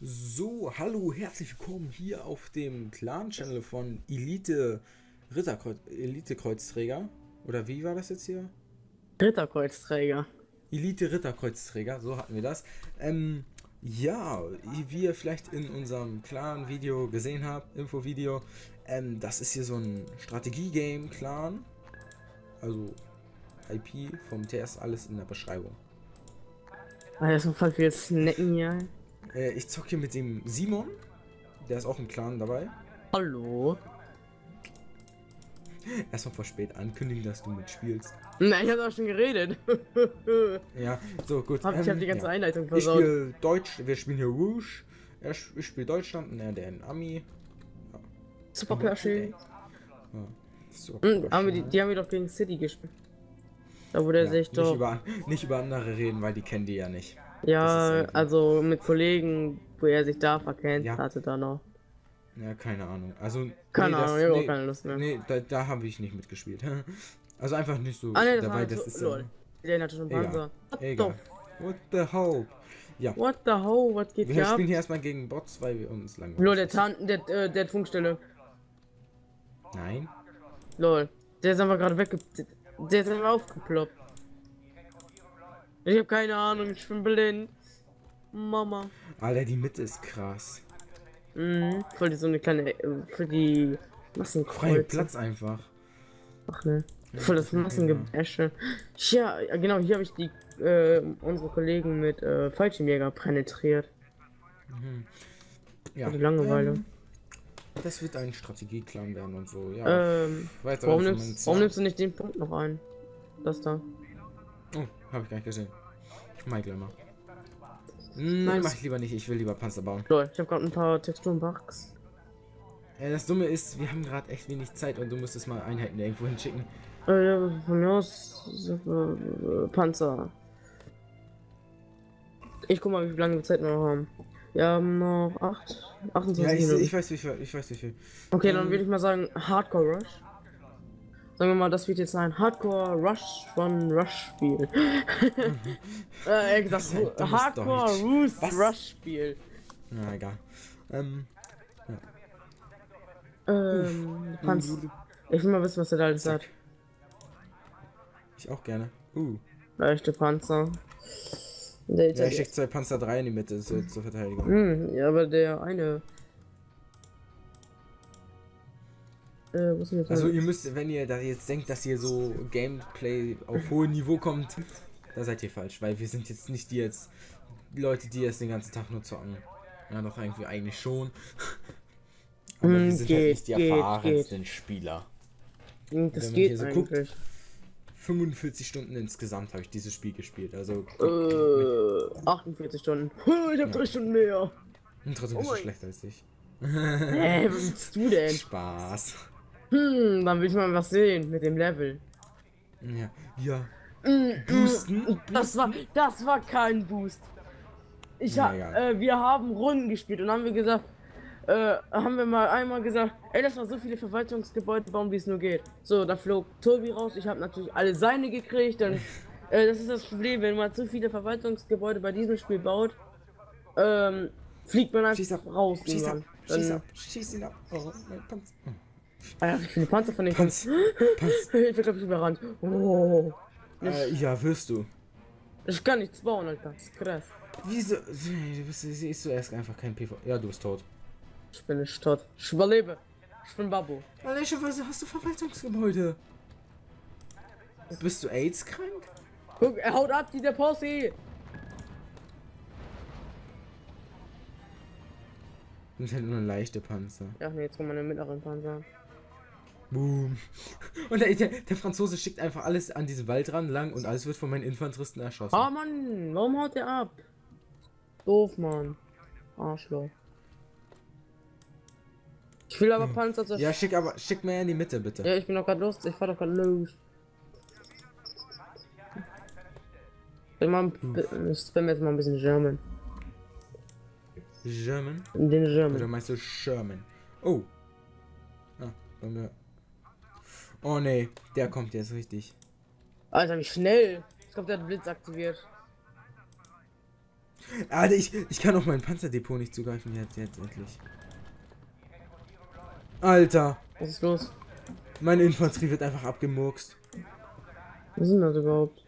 So, hallo, herzlich willkommen hier auf dem Clan-Channel von Elite Kreuzträger. Oder wie war das jetzt hier? Ritterkreuzträger. Elite Ritterkreuzträger, so hatten wir das. Ja, wie ihr vielleicht in unserem Clan-Video gesehen habt, Infovideo, das ist hier so ein Strategie-Game-Clan. Also IP vom TS, alles in der Beschreibung. Ah, das sind voll viele Snacken hier. Ich zocke hier mit dem Simon, der ist auch im Clan dabei. Hallo. Erstmal vor spät ankündigen, dass du mitspielst. Na, ich hab doch schon geredet. Ja, so gut. Ich hab die ganze Einleitung Ich versaut. spiele Deutsch, wir spielen hier Rouge. Ich spiele Deutschland, der in Ami. Ja. Super Pershing. Ja. So, Die haben wir doch gegen City gespielt. Da wurde er sich doch. Nicht über andere reden, weil die kennen die ja nicht. Ja, also mit Kollegen, wo er sich da verkennt Ja. hatte da noch. Ja, keine Ahnung. Also. Keine Ahnung, ich hab auch keine Lust mehr. Nee, da habe ich nicht mitgespielt. Also einfach nicht so. Ah, nee, dabei, das ist lol. Der hatte schon Panzer. Egal. What the hell? Ja. What the hell? Was geht Wir hier ab? spielen hier erstmal gegen Bots, weil wir uns langweilig. Lol, der hat Funkstelle. Nein. Lol. Der ist einfach gerade der ist einfach aufgeploppt. Ich hab keine Ahnung, ich bin blind. Mama. Alter, die Mitte ist krass. Voll die so eine kleine, für die Freien Massenkreuze. Platz einfach. Ach ne. Voll das Massengebäsche. Ja, genau, hier habe ich die, unsere Kollegen mit, Fallschirmjäger penetriert. Ja. Die Langeweile. Das wird ein Strategie-Clan werden und so, ja. Warum nimmst du nicht den Punkt noch ein? Das da. Oh, habe ich gar nicht gesehen. Mal gleich mal. Nein, mach ich lieber nicht. Ich will lieber Panzer bauen. Lol, ich habe gerade ein paar Texturen-Bugs. Das Dumme ist, wir haben gerade echt wenig Zeit und du müsstest mal Einheiten irgendwo hinschicken. Ja, von mir aus Panzer. Ich guck mal, wie lange wir Zeit noch haben. Wir haben noch 28 Ja, Minuten. ich weiß wie viel. Okay, dann würde ich mal sagen Hardcore Rush. Sagen wir mal, das wird jetzt ein Hardcore Rush von Rush Spiel. Gesagt, Hardcore Roost Rush Spiel. Na egal. Panzer. Ich will mal wissen, was er da alles hat. Ich auch gerne. Leichte Panzer. Ja, ich schicke 2 Panzer 3 in die Mitte zur Verteidigung. Ja, aber der eine. Wo sind Also ihr müsst, wenn ihr da jetzt denkt, dass ihr so Gameplay auf hohem Niveau kommt, da seid ihr falsch, weil wir sind jetzt nicht die Leute, die jetzt den ganzen Tag nur zocken. Ja, doch irgendwie eigentlich schon. Aber wir sind halt nicht die erfahrensten Spieler. Das geht so eigentlich. Guckt, 45 Stunden insgesamt habe ich dieses Spiel gespielt, also 48 Stunden. Ich habe 3 Stunden mehr. Und trotzdem bist du schlechter als ich. Was bist du denn? Spaß. Dann will ich mal was sehen mit dem Level. Ja. Boosten? Das war kein Boost. Wir haben Runden gespielt und haben wir gesagt, haben wir mal einmal gesagt, ey, lass mal so viele Verwaltungsgebäude bauen, wie es nur geht. So, da flog Tobi raus, ich habe natürlich alle seine gekriegt, dann, das ist das Problem, wenn man zu viele Verwaltungsgebäude bei diesem Spiel baut, fliegt man einfach raus. Schieß ihn ab. Oh, mein Panzer. Ah, wie viele Panzer von den Panzer. Ich bin, glaube ich, überrannt. Oh. Ja, wirst du. Ich kann nichts bauen, Alter. Das ist krass. Wieso? Siehst du erst einfach kein PV. Ja, du bist tot. Ich bin nicht tot. Ich überlebe. Ich bin Babu. Alter, hast du Verwaltungsgebäude? Bist du AIDS krank? Guck, er haut ab, dieser Posse. Du bist halt nur eine leichte Panzer. Ja, nee, jetzt kommt meine mittleren Panzer. Boom. Und der Franzose schickt einfach alles an diesen Wald ran lang und alles wird von meinen Infanteristen erschossen. Oh Mann, warum haut der ab? Doof, Mann. Arschloch. Ich will aber Panzer zerstören. Ja, schick mehr in die Mitte, bitte. Ja, ich bin doch gerade los. Ich fahr doch gerade los. Ich spam jetzt mal ein bisschen German. German? Den German. Oder meinst du Sherman? Oh. Oh nee, der kommt jetzt richtig. Alter, wie schnell. Ich glaube, der hat Blitz aktiviert. Alter, ich kann auf mein Panzerdepot nicht zugreifen jetzt endlich. Alter. Was ist los? Meine Infanterie wird einfach abgemurkst. Was ist denn das überhaupt?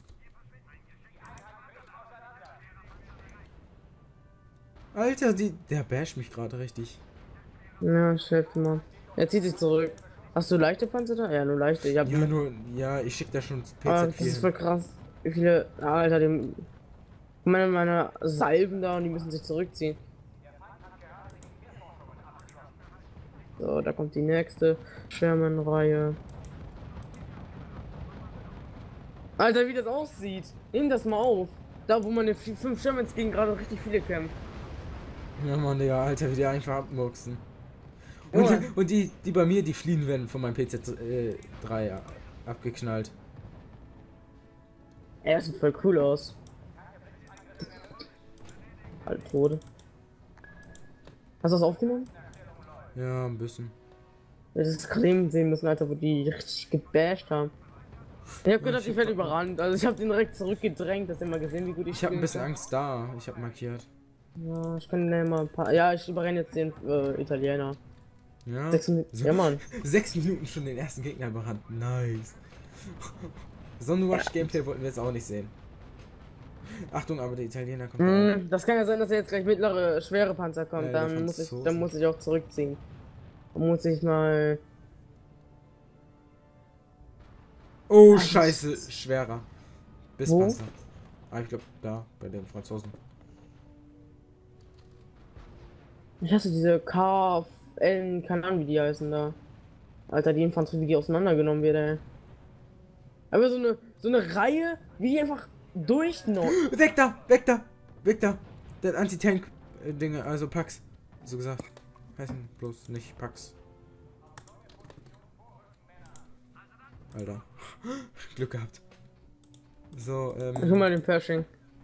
Alter, der basht mich gerade richtig. Ja, Chef, Mann. Er zieht sich zurück. Hast du leichte Panzer da? Ja, nur leichte. Ich hab Ja, ich schicke da schon das PZ4 ist voll krass. Wie viele. Alter, meine Salven da und die müssen sich zurückziehen. So, da kommt die nächste Sherman-Reihe. Alter, wie das aussieht. Nimm das mal auf. Da, wo meine 5 Shermans gegen gerade richtig viele kämpfen. Ja, Mann, Digga, Alter, wie die einfach abmurksen. Junge. Und die bei mir, die fliehen werden von meinem PZ3 abgeknallt. Ey, das sieht voll cool aus. Alle tot. Hast du das aufgenommen? Ja, ein bisschen. Das ist Creme sehen müssen, Alter, wo die richtig gebasht haben. Ich hab gedacht, ich werde überrannt. Also ich hab den direkt zurückgedrängt, dass ihr mal gesehen, wie gut ich habe ein bisschen Angst da. Ich habe markiert. Ja, ich kann mal ein paar. Ja, ich überrenne jetzt den Italiener. Ja. 6 Minuten. Ja, Mann. 6 Minuten schon den ersten Gegner überrannt. Nice. So ein Rush-Gameplay wollten wir jetzt auch nicht sehen. Achtung, aber der Italiener kommt Das kann ja sein, dass jetzt gleich mittlere, schwere Panzer kommt. Ja, Dann muss ich auch zurückziehen. Dann muss ich mal. Oh, scheiße, schwerer. Bis Wo? Panzer. Ah, ich glaube, da, bei den Franzosen. Ich hasse diese KFN, keine Ahnung, wie die heißen da. Alter, die Infanterie, wie die auseinandergenommen wird, ey. Aber so eine Reihe, wie die einfach Weg da, weg da, weg da. Der Anti-Tank-Dinge, also Pax. So gesagt. Heißen bloß nicht Pax. Alter. Glück gehabt. So, Guck mal den Pershing.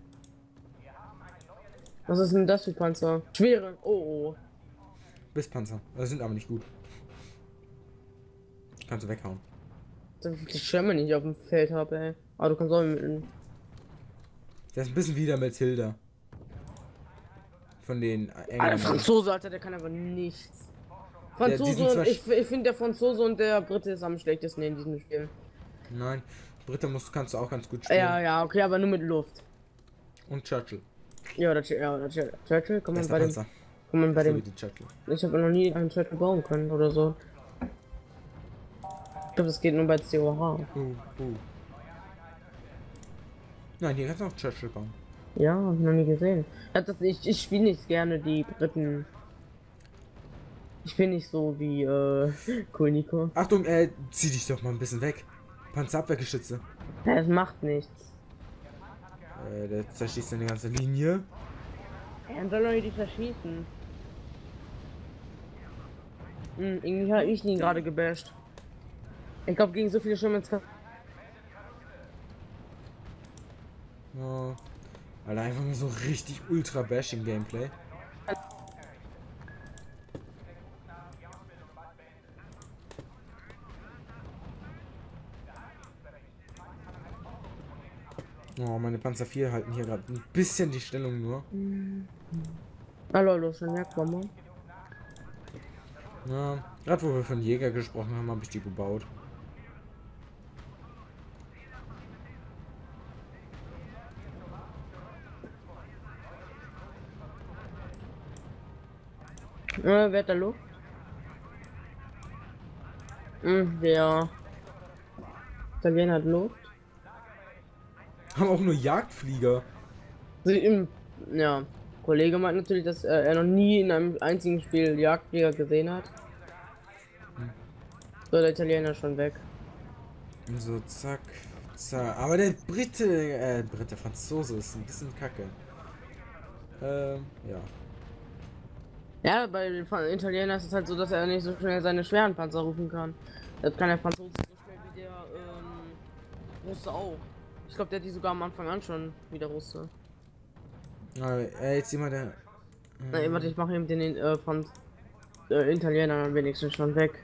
Was ist denn das für Panzer? Schwere. Oh. Bis Panzer. Das sind aber nicht gut. Kannst du weghauen. Dass ich die Schirme nicht auf dem Feld habe, ey. Aber du kannst auch mit. Der ist ein bisschen wieder Matilda. Von den Alter, Franzose, Alter, der kann aber nichts. Franzose, ich finde der Franzose und der Brite ist am schlechtesten in diesem Spiel. Nein, Brite kannst du auch ganz gut spielen. Ja, okay, aber nur mit Luft. Und Churchill. Ja, Churchill, kann man bei dem. Panzer. Kann man bei So dem. wie die Churchill. Ich habe noch nie einen Churchill bauen können oder so. Ich glaube, das geht nur bei COH. Nein, hier kannst du auch Churchill bauen. Ja, hab ich noch nie gesehen. Ich spiele nicht gerne die Briten. Ich bin nicht so wie Cool Nico. Achtung, zieh dich doch mal ein bisschen weg. Panzerabwehrgeschütze. Das macht nichts. Der zerschießt eine ganze Linie. Er soll doch nicht verschießen. Irgendwie habe ich ihn gerade gebasht. Ich glaube, gegen so viele Shermans kann. Oh. Alter, einfach mal so richtig ultra bashing Gameplay. Oh, meine Panzer 4 halten hier gerade ein bisschen die Stellung nur. Hallo, schon Jagdbomber. Ja, gerade wo wir von Jäger gesprochen haben, habe ich die gebaut. Wer hat da Luft? Der Italiener hat Luft. Haben auch nur Jagdflieger. Ja, Kollege meint natürlich, dass er noch nie in einem einzigen Spiel Jagdflieger gesehen hat. So, der Italiener schon weg. So, zack, zack. Aber der Franzose ist ein bisschen kacke. Ja. Ja, bei den Italienern ist es halt so, dass er nicht so schnell seine schweren Panzer rufen kann. Das kann der Franzose so schnell wie der Russe auch. Ich glaube, der hat die sogar am Anfang an schon wie der Russe. Jetzt sieh mal der. Na, warte, ich mache eben den Italiener am wenigstens schon weg.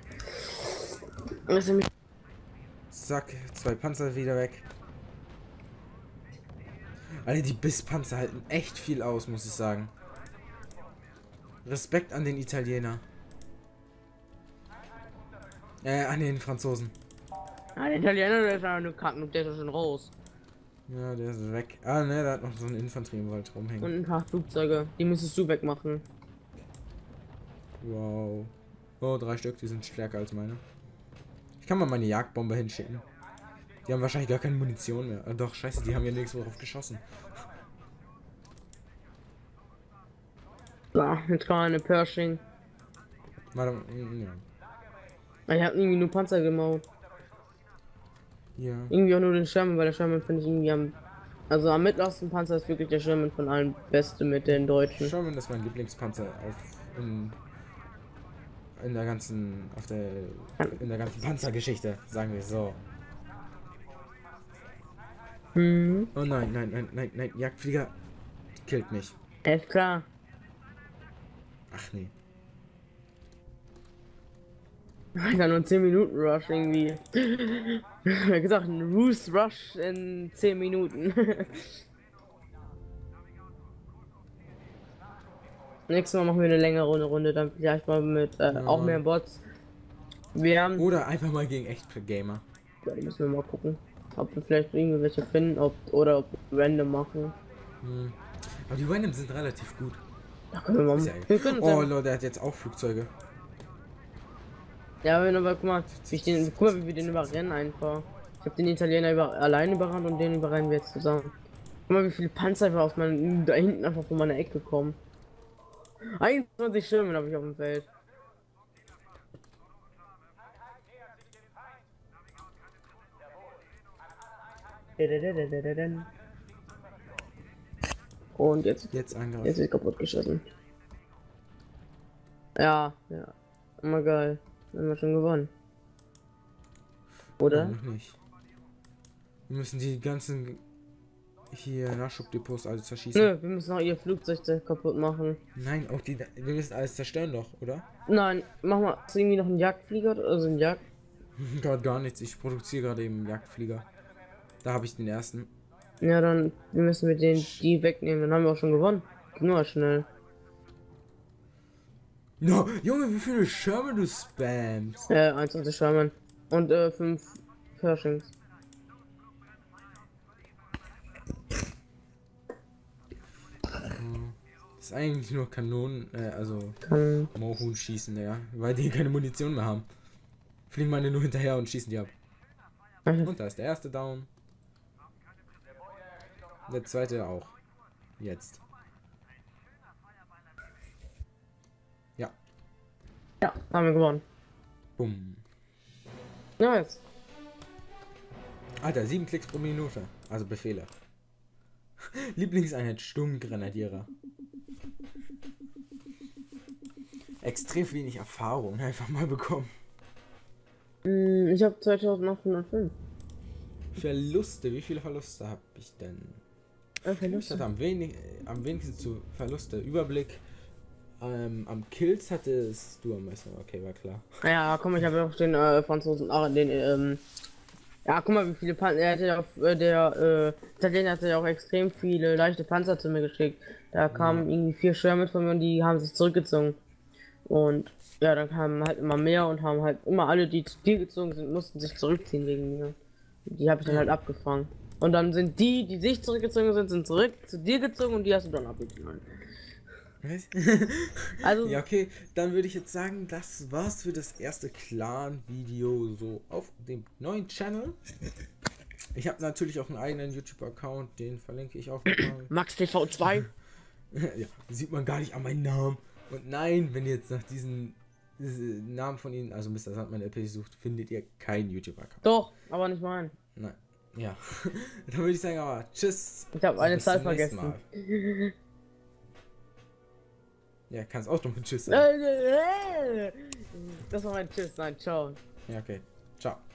Zack, 2 Panzer wieder weg. Alter, die Bisspanzer halten echt viel aus, muss ich sagen. Respekt an den Italiener. An den Franzosen. Ah, der Italiener, der ist ja nur kacken und der ist schon raus. Ja, der ist weg. Ah, ne, der hat noch so eine Infanterie im Wald rumhängen. Und ein paar Flugzeuge, die müsstest du wegmachen. Wow. Oh, 3 Stück, die sind stärker als meine. Ich kann mal meine Jagdbomber hinschicken. Die haben wahrscheinlich gar keine Munition mehr. Doch, scheiße, die haben ja nirgendwo drauf geschossen. So, jetzt kann eine Pershing. Warte, ja. Ich hab irgendwie nur Panzer gemaut. Ja. Irgendwie auch nur den Sherman, weil der Sherman finde ich irgendwie also am mittlersten Panzer ist wirklich der Sherman von allen Beste mit den Deutschen. Sherman ist mein Lieblingspanzer in der ganzen Panzergeschichte, sagen wir es so. Oh nein, nein, Jagdflieger killt mich. Ist klar. Ach nee. Alter, nur 10 Minuten Rush irgendwie. Wie gesagt, ein Roost Rush in 10 Minuten. Nächstes Mal machen wir eine längere Runde, dann vielleicht mal mit auch mehr Bots. Wir haben. Oder einfach mal gegen echte Gamer. Ja, die müssen wir mal gucken. Ob wir vielleicht irgendwelche finden, ob wir random machen. Aber die random sind relativ gut. Da können wir mal. Wir können oh Leute, der hat jetzt auch Flugzeuge. Ja, aber guck mal, wie wir den überrennen einfach. Ich habe den Italiener allein überrannt und den überrennen wir jetzt zusammen. Guck mal, wie viele Panzer einfach da hinten einfach von meiner Ecke kommen. 21 Schirmen habe ich auf dem Feld. Und jetzt angreifen. Jetzt ist kaputt geschossen. Ja. Immer geil. Haben wir schon gewonnen. Oder? Noch nicht. Wir müssen die ganzen hier Nachschubdepots alle zerschießen. Nö, wir müssen auch ihr Flugzeug kaputt machen. Nein, auch wir müssen alles zerstören doch, oder? Nein, mach mal. Hast du irgendwie noch einen Jagdflieger oder so ein Jagd? Gerade gar nichts. Ich produziere gerade eben einen Jagdflieger. Da habe ich den ersten. Ja, dann müssen wir die wegnehmen. Dann haben wir auch schon gewonnen. Nur schnell. No, Junge, wie viele Sherman du spammst? 21 Sherman. Und 5 Pershings. Das ist eigentlich nur Kanonen, also Mohun schießen, ja. Weil die keine Munition mehr haben. Fliegen meine nur hinterher und schießen die ab. Und da ist der erste down. Der zweite auch. Jetzt. Ja. Ja, haben wir gewonnen. Bumm. Nice. Alter, 7 Klicks pro Minute. Also Befehle. Lieblingseinheit Sturmgrenadierer. Extrem wenig Erfahrung einfach mal bekommen. Ich habe 2805. Verluste, wie viele Verluste habe ich denn? Ich hatte am wenigsten zu Verluste. Überblick. Am Kills hattest du am meisten. Okay, war klar. Ja, komm, ich habe auch den Franzosen, ja, guck mal, wie viele Panzer. Er hatte ja der Italiener hatte ja auch extrem viele leichte Panzer zu mir geschickt. Da kamen irgendwie 4 Schirme von mir und die haben sich zurückgezogen. Und ja, dann kamen halt immer mehr und haben halt immer alle, die zu dir gezogen sind, mussten sich zurückziehen wegen mir. Die habe ich dann halt abgefangen. Und dann sind die sich zurückgezogen sind zurück zu dir gezogen und die hast du dann abgeknallt. Was? Also ja, okay, dann würde ich jetzt sagen, das war's für das erste Clan-Video so auf dem neuen Channel. Ich habe natürlich auch einen eigenen YouTube-Account, den verlinke ich auch nochmal. MaxTV2. Ja, sieht man gar nicht an meinen Namen. Und nein, wenn ihr jetzt nach diesen Namen von ihnen, also Mr. Sandman LP sucht, findet ihr keinen YouTube-Account. Doch, aber nicht meinen. Nein. Ja. Dann würde ich sagen, aber tschüss. Ich habe eine Zahl vergessen. Ja, kannst auch noch mit Tschüss sagen. Das war mein Tschüss, nein, ciao. Ja, okay. Ciao.